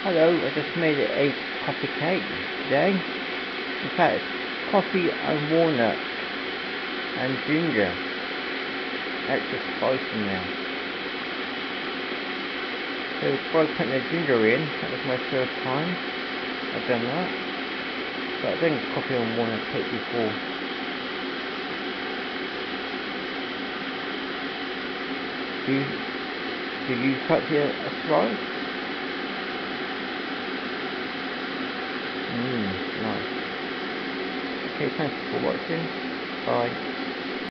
Hello, I just made a coffee cake today. In fact, it's coffee and walnut and ginger. Extra spicy now. So before I put the ginger in, that was my first time I've done that. But I've done coffee and walnut cake before. Do you fancy a slice? Nice. Okay, thanks for watching. Bye.